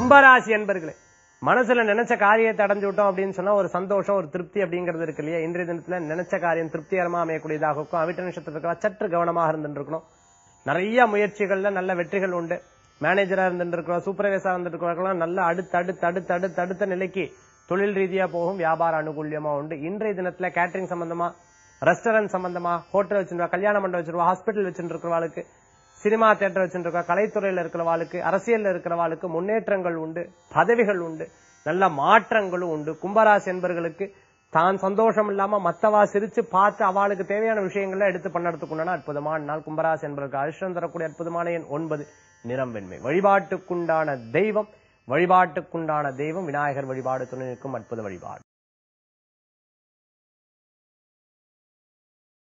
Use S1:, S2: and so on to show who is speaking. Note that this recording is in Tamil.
S1: கும்பராசி என்பர்களே, மனசுல நினைச்ச காரியத்தை அடைஞ்சு விட்டோம் அப்படின்னு சொன்னா ஒரு சந்தோஷம், ஒரு திருப்தி அப்படிங்கிறது இருக்கு இல்லையா? இன்றைய தினத்துல நினைச்ச காரியம் திருப்திகரமா அமையக்கூடியதாக இருக்கும். அவிட்ட நட்சத்திரத்துல சற்று கவனமாக இருந்துட்டு இருக்கணும். நிறைய முயற்சிகள்ல நல்ல வெற்றிகள் உண்டு. மேனேஜரா இருந்துட்டு இருக்கிறோம், சூப்பர்வைசரா இருந்துட்டு இருக்கிறவங்க நல்ல அடுத்த நிலைக்கு தொழில் ரீதியா போகும். வியாபார அனுகூல்யமா உண்டு. இன்றைய தினத்துல கேட்டரிங் சம்பந்தமா, ரெஸ்டாரண்ட் சம்பந்தமா, ஹோட்டல் வச்சிருவா, கல்யாண மண்டபம் வச்சிருவா, ஹாஸ்பிட்டல் வச்சுட்டு இருக்கிறவாளுக்கு, சினிமா தியேட்டர் வச்சுட்டு இருக்கா, கலைத்துறையில இருக்கிறவாளுக்கு, அரசியல்ல இருக்கிறவாளுக்கு முன்னேற்றங்கள் உண்டு, பதவிகள் உண்டு, நல்ல மாற்றங்களும் உண்டு. கும்பராசி என்பர்களுக்கு தான் சந்தோஷம் இல்லாம மத்தவா சிரிச்சு பார்த்து அவளுக்கு தேவையான விஷயங்கள்ல எடுத்து பண்ணறதுக்குண்டான அற்புதமான நாள். கும்பராசி என்பதற்கு அதிர்ஷ்டம் தரக்கூடிய அற்புதமான எண் 9, நிறம் வெண்மை. வழிபாட்டுக்குண்டான தெய்வம் விநாயகர் வழிபாடு துணை நிற்கும் அற்புத வழிபாடு.